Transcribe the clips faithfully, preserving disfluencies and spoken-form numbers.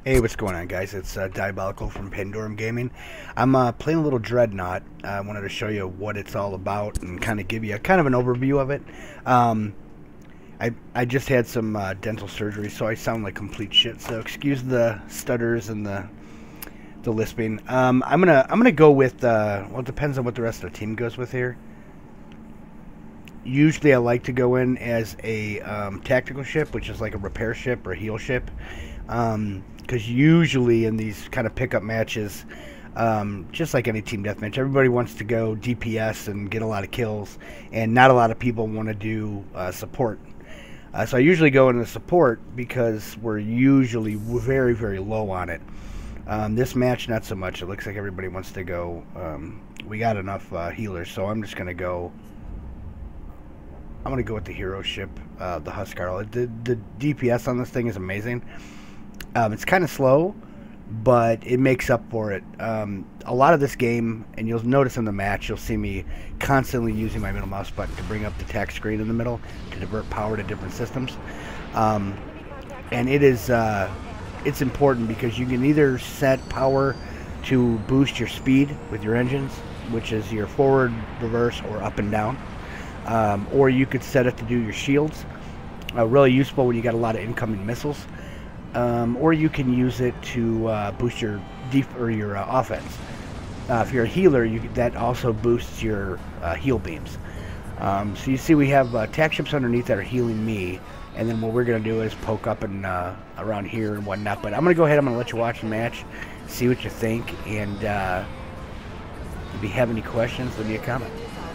Hey, what's going on, guys? It's uh, Diabolical from Pandorum Gaming. I'm uh, playing a little Dreadnought. I wanted to show you what it's all about and kind of give you a, kind of an overview of it. Um, I I just had some uh, dental surgery, so I sound like complete shit. So excuse the stutters and the the lisping. Um, I'm gonna I'm gonna go with uh, well, it depends on what the rest of the team goes with here. Usually, I like to go in as a um, tactical ship, which is like a repair ship or a heal ship. Um, because usually in these kind of pickup matches, um, just like any team deathmatch, everybody wants to go D P S and get a lot of kills, and not a lot of people want to do uh, support. Uh, so I usually go into support because we're usually very, very low on it. Um, this match, not so much. It looks like everybody wants to go. Um, we got enough uh, healers, so I'm just going to go. I'm going to go with the hero ship, uh, the Huskarl. The, the D P S on this thing is amazing. Um, it's kind of slow, but it makes up for it. Um, a lot of this game, and you'll notice in the match, you'll see me constantly using my middle mouse button to bring up the tack screen in the middle to divert power to different systems. Um, and it is uh, it's important because you can either set power to boost your speed with your engines, which is your forward, reverse, or up and down. Um, or you could set it to do your shields. Uh, really useful when you got a lot of incoming missiles. Um, or you can use it to uh, boost your def or your uh, offense. Uh, if you're a healer, you, that also boosts your uh, heal beams. Um, so you see we have uh, tack ships underneath that are healing me, and then what we're going to do is poke up and uh, around here and whatnot. But I'm going to go ahead, I'm going to let you watch the match, see what you think, and uh, if you have any questions, leave me a comment.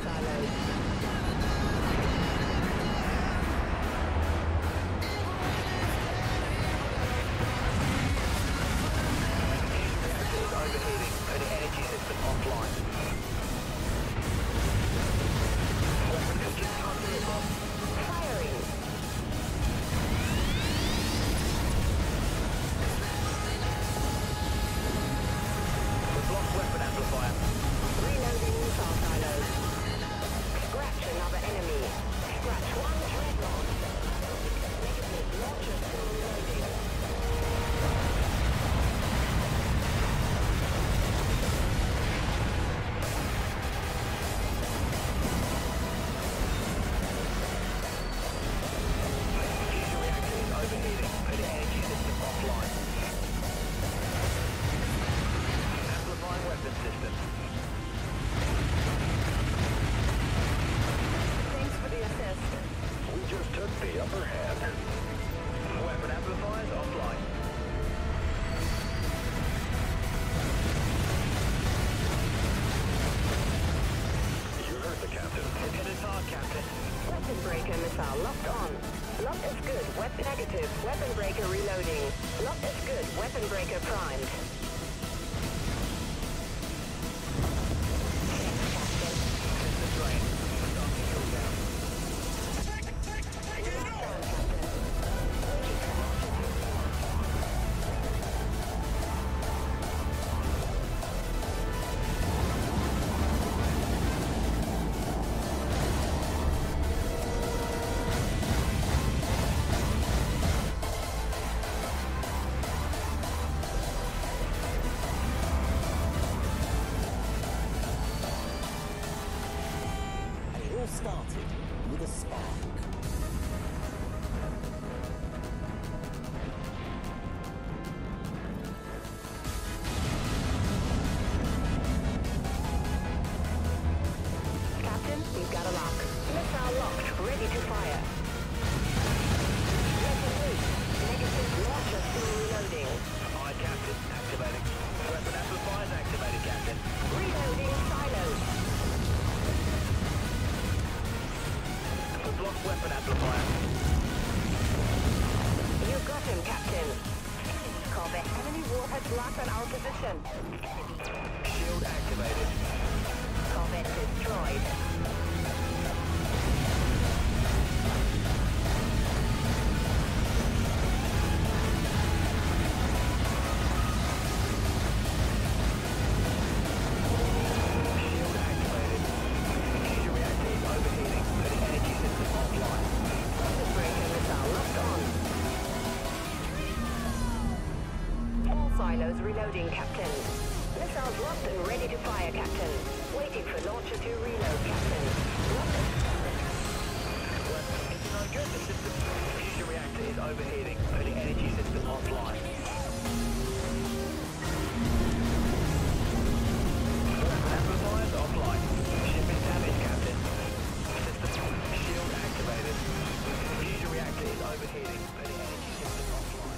Weapon breaker missile locked on. Lock is good. Weapon negative. Weapon breaker reloading. Lock is good. Weapon breaker primed. Started with a spark. Captain, we've got a lock. Missile locked, ready to fire. Negative launcher still reloading. Aye, Captain. Activating. Weapon amplifiers activated, Captain. Reloading silos. Block weapon amplifier. You got him, Captain. Corvette, enemy warheads locked on our position. Shield activated. Corvette destroyed. Shield activated. Fusion reactors overheating. Putting energy system offline. Weapon breaker missile locked on. reloading, Captain. Missiles locked and ready to fire, Captain. Waiting for launcher to reload, Captain. Weapon, it's no good. The system fusion reactor is overheating. Putting energy system offline. Weapon amplifiers offline. Ship is damaged, Captain. System shield activated. Fusion reactor is overheating. Putting energy system offline.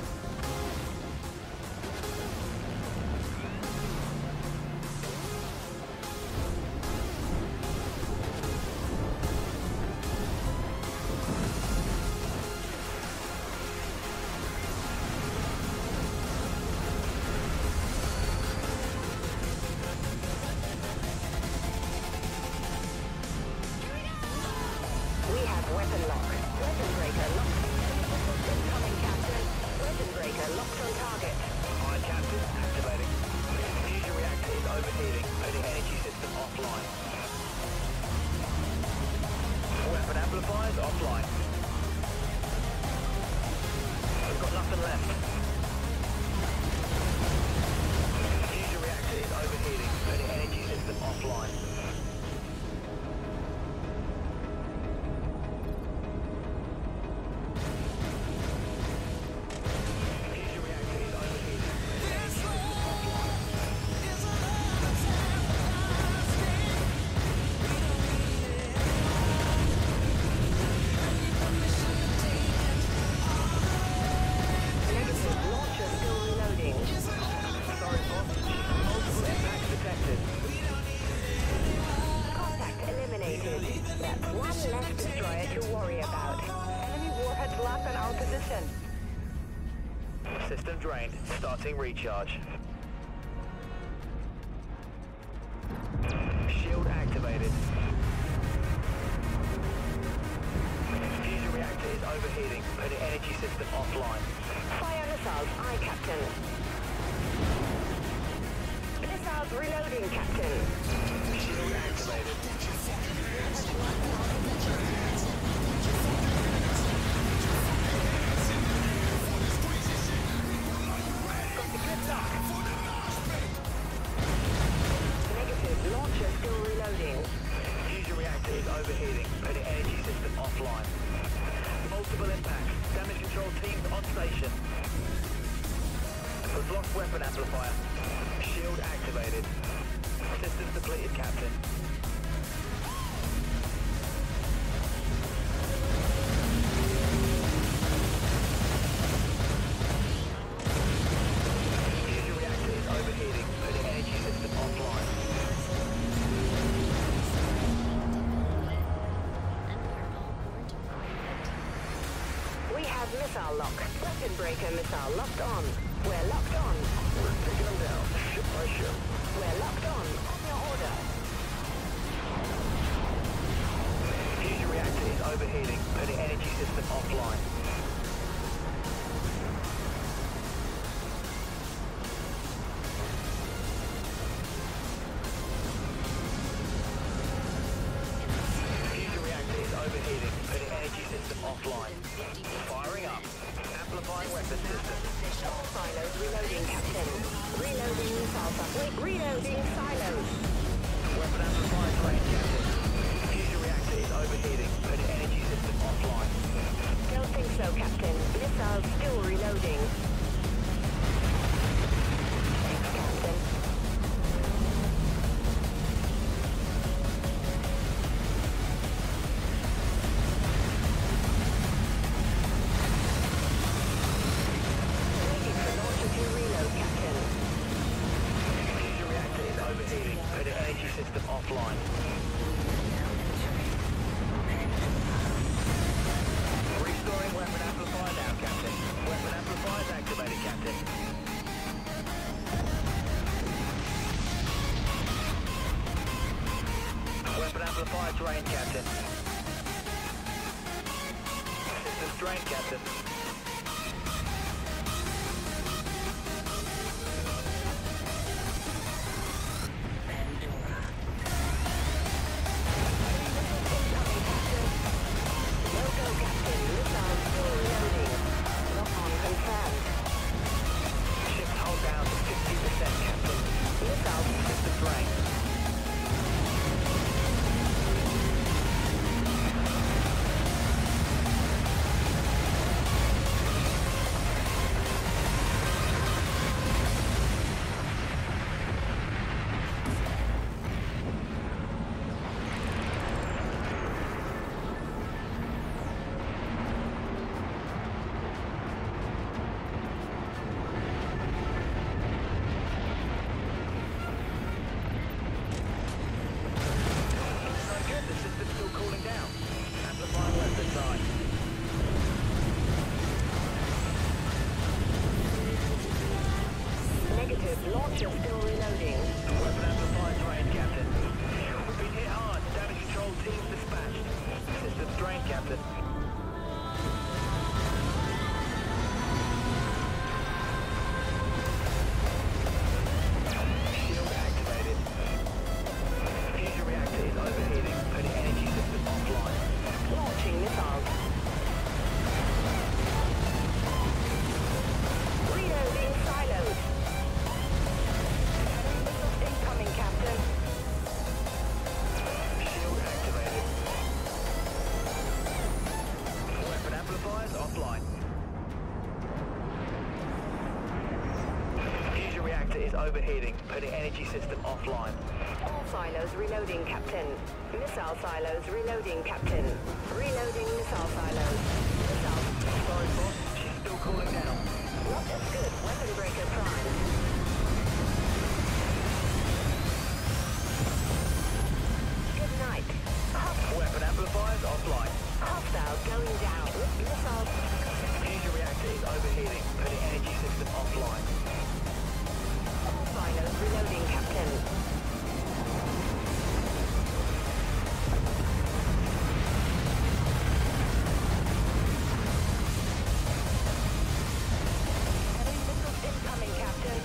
We have weapon lock. Weapon breaker locked. Incoming, Captain. Weapon breaker locked on target. Fire Captain activating. Fusion reactor is overheating. Putting energy system offline. Weapon amplifiers offline. We've got nothing left. Fusion reactor is overheating. Putting energy system offline. Fusion reactor is overheating. Putting energy system offline. Negative. Launcher still reloading. Sorry, boss. Multiple impacts detected. Contact eliminated. That's one less destroyer to worry about. Enemy warheads locked on our position. System drained. Starting recharge. Shield activated. Fusion reactor is overheating. Putting energy system offline. Fire missiles, aye, Captain. Missiles reloading, Captain. Shield activated. Negative. Launcher still reloading. Fusion reactor is overheating. Putting energy system offline. Multiple impacts. Damage control teams on station. We've lost weapon amplifier. Shield activated. Systems depleted, Captain. Fusion reactor is overheating. Putting energy system offline. We have missile lock. Weapon breaker missile locked on. We're locked on. We're taking them down. Ship by ship. We're locked on. On your order. Fusion reactor is overheating. Putting energy system offline. Fusion reactor is overheating. Putting energy system offline. Firing up. Amplifying weapon system. All silos reloading, Captain. Reloading missile sub. Wait, reloading silos. Weapon amplifier drained, Captain. Fusion reactor is overheating. Putting energy system offline. Don't think so, Captain. Missiles still reloading. Thanks, Captain. Waiting for launcher to reload, Captain. Fusion reactor is overheating. Putting energy system offline. Restoring weapon amplifier now, Captain. Weapon amplifiers activated, Captain. Weapon amplifier drained, Captain. Systems drained, Captain. No go, Captain. Missiles still reloading. Lock on confirmed. Ships hold down to overheating. Putting energy system offline. All silos reloading, Captain. Missile silos reloading, Captain. Reloading missile silos. Missile. Sorry, boss. She's still cooling down. Not as good. Weapon breaker prime. Good night. Host- Weapon amplifiers offline. Hostiles going down. Missiles. Fusion reactor is overheating. Putting energy system offline. All silos reloading, Captain. Heavy missiles incoming, Captain.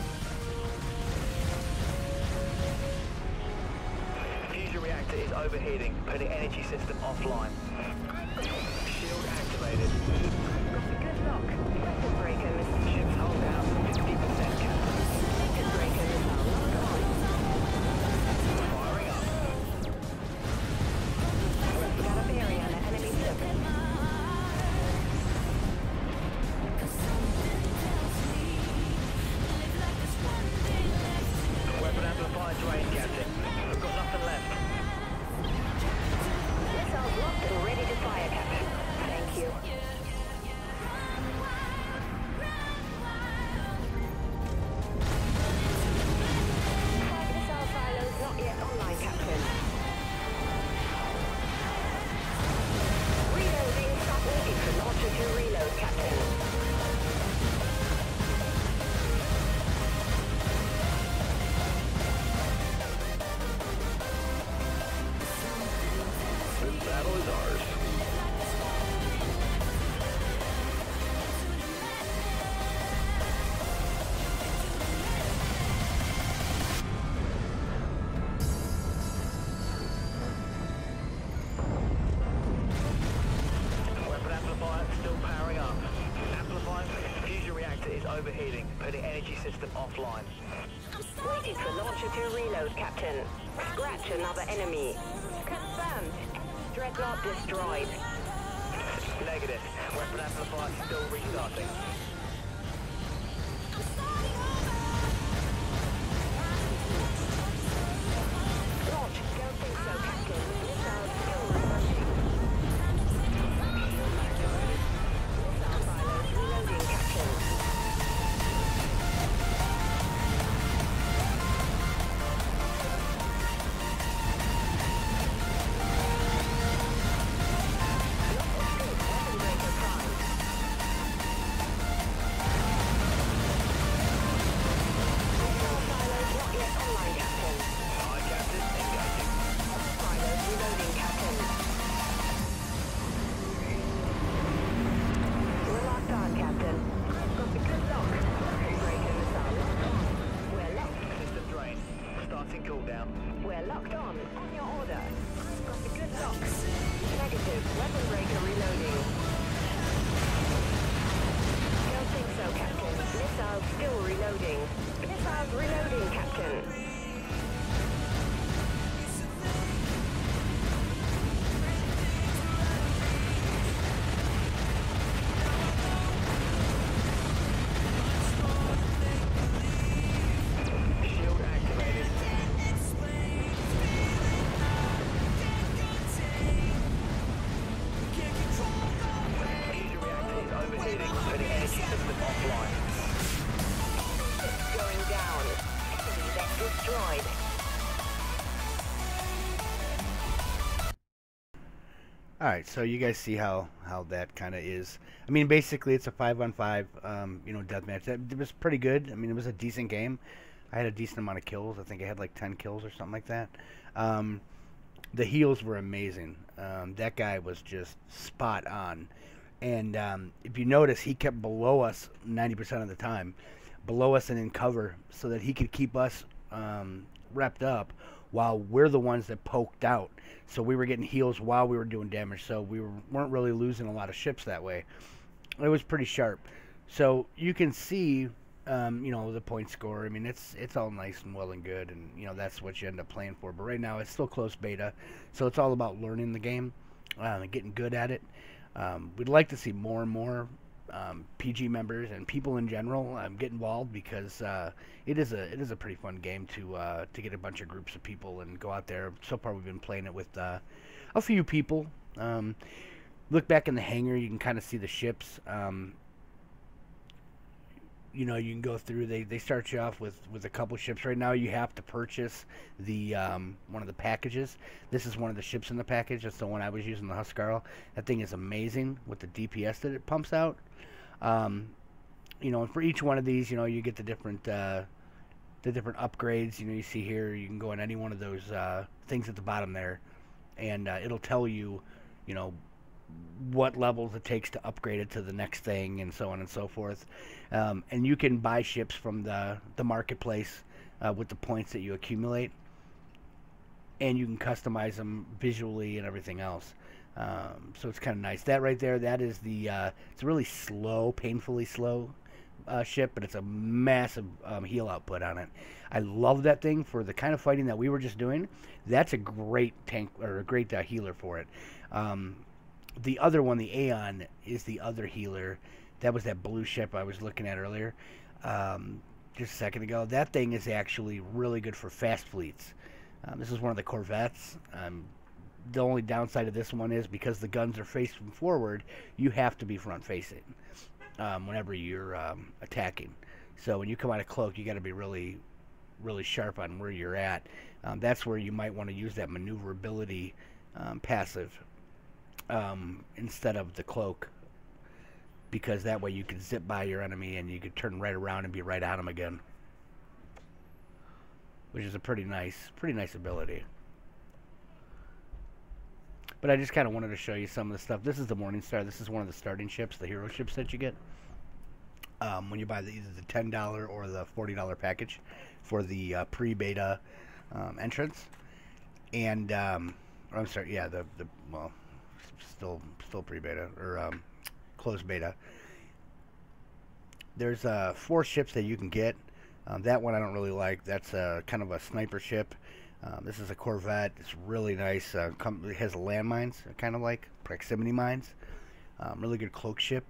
Fusion reactor is overheating. Putting energy system offline. Shield activated. Good luck. Weapon breaker missile. Ships hold down fifty percent, Captain. Weapon breaker missile locked on. Firing up. Got a bearing on the enemy ship. Weapon amplifier drained, Captain. We've got nothing left. Missiles locked and ready to fire, Captain. Thank you. Five missile silos not yet online, Captain. Reloading. Stop waiting for launcher to reload, Captain. This battle is ours. Weapon amplifier still powering up. Amplifying. Fusion reactor is overheating. Putting energy system offline. Waiting for launcher to reload, Captain. Scratch another enemy. Confirmed. Dreadnought destroyed. Negative. Weapon amplifier still restarting. Launch. Don't think so, Captain. Missiles still reloading. Missile silos reloading, Captain. Weapon breaker prime. Missile silos not yet online, Captain. Aye, Captain. Engaging. Silos reloading, Captain. We're locked on, Captain. I've got the good lock. Weapon breaker missile locked on. We're locked. System drain. Starting cooldown. We're locked on. On your order. I've got the good lock. Negative. Weapon breaker reloading. Don't think so, Captain. Missiles still reloading. Missiles reloading, Captain. Shield activated. Fusion reactor is overheating. Putting energy system offline. It's going down. Enemy that's destroyed. All right, so you guys see how how that kind of is. I mean, basically, it's a five on five, um, you know, deathmatch. That it was pretty good. I mean, it was a decent game. I had a decent amount of kills. I think I had like ten kills or something like that. Um, the heals were amazing. Um, that guy was just spot on. And um, if you notice, he kept below us ninety percent of the time, below us and in cover, so that he could keep us um, repped up while we're the ones that poked out. So we were getting heals while we were doing damage, so we were, weren't really losing a lot of ships that way. It was pretty sharp. So you can see, um, you know, the point score. I mean, it's it's all nice and well and good, and, you know, that's what you end up playing for. But right now, it's still close beta, so it's all about learning the game uh, and getting good at it. Um, we'd like to see more and more um, P G members and people in general um, get involved, because uh, it is a it is a pretty fun game to uh, to get a bunch of groups of people and go out there. So far, we've been playing it with uh, a few people. Um, look back in the hangar, you can kind of see the ships. Um, you know, you can go through. They they start you off with with a couple ships. Right now, you have to purchase the um, one of the packages. This is one of the ships in the package. That's the one I was using, the Huscarl. That thing is amazing with the D P S that it pumps out. Um, you know, and for each one of these, you know, you get the different uh, the different upgrades. You know, you see here, you can go on any one of those uh, things at the bottom there, and uh, it'll tell you, you know, what levels it takes to upgrade it to the next thing, and so on and so forth. Um, and you can buy ships from the the marketplace uh, with the points that you accumulate, and you can customize them visually and everything else. Um, so it's kind of nice. That right there, that is the uh, it's a really slow, painfully slow uh, ship, but it's a massive um, heal output on it. I love that thing for the kind of fighting that we were just doing. That's a great tank, or a great uh, healer for it. Um, The other one, the Aeon, is the other healer. That was that blue ship I was looking at earlier, um, just a second ago. That thing is actually really good for fast fleets. Um, this is one of the Corvettes. Um, the only downside of this one is, because the guns are facing forward, you have to be front facing um, whenever you're um, attacking. So when you come out of cloak, you got to be really, really sharp on where you're at. Um, that's where you might want to use that maneuverability um, passive. Um, instead of the cloak, because that way you can zip by your enemy and you can turn right around and be right on them again, which is a pretty nice, pretty nice ability. But I just kind of wanted to show you some of the stuff. This is the Morningstar. This is one of the starting ships, the hero ships that you get um, when you buy the, either the ten dollar or the forty dollar package for the uh, pre-beta um, entrance. And um, or I'm sorry, yeah, the the well. Still, still pre-beta or um, closed beta. There's uh, four ships that you can get. Um, that one I don't really like. That's uh, kind of a sniper ship. Um, this is a Corvette. It's really nice. Uh, come, it has landmines, kind of like proximity mines. Um, really good cloak ship.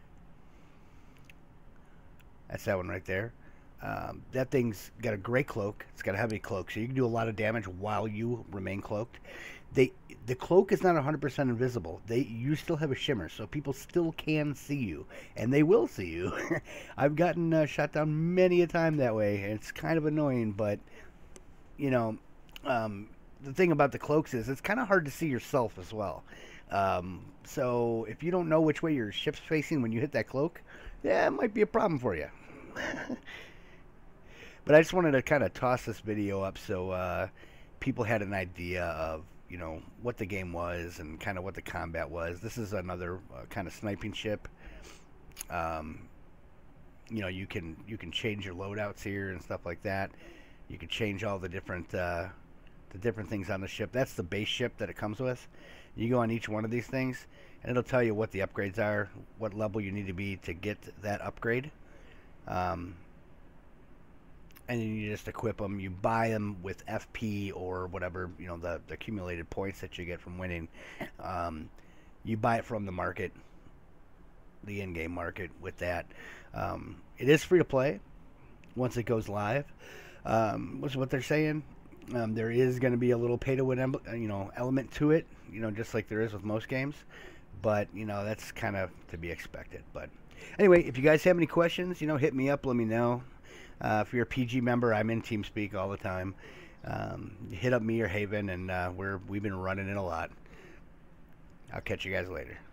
That's that one right there. Um, that thing's got a great cloak. It's got a heavy cloak, so you can do a lot of damage while you remain cloaked. They, the cloak is not one hundred percent invisible. They, you still have a shimmer, so people still can see you, and they will see you. I've gotten uh, shot down many a time that way. It's kind of annoying, but you know, um, the thing about the cloaks is it's kind of hard to see yourself as well. Um, so if you don't know which way your ship's facing when you hit that cloak, yeah, it might be a problem for you. But I just wanted to kind of toss this video up so uh, people had an idea of, you know, what the game was and kind of what the combat was. This is another uh, kind of sniping ship. Um, you know, you can you can change your loadouts here and stuff like that. You can change all the different uh, the different things on the ship. That's the base ship that it comes with. You go on each one of these things, and it'll tell you what the upgrades are, what level you need to be to get that upgrade. Um, and then you just equip them. You buy them with F P or whatever, you know, the, the accumulated points that you get from winning. Um, you buy it from the market, the in-game market with that. Um, it is free to play once it goes live. Um, what's what they're saying? Um, there is going to be a little pay-to-win, you know, element to it, you know, just like there is with most games. But, you know, that's kind of to be expected. But anyway, if you guys have any questions, you know, hit me up, let me know. Uh, if you're a P G member, I'm in TeamSpeak all the time. Um, hit up me or Haven, and uh, we're, we've been running it a lot. I'll catch you guys later.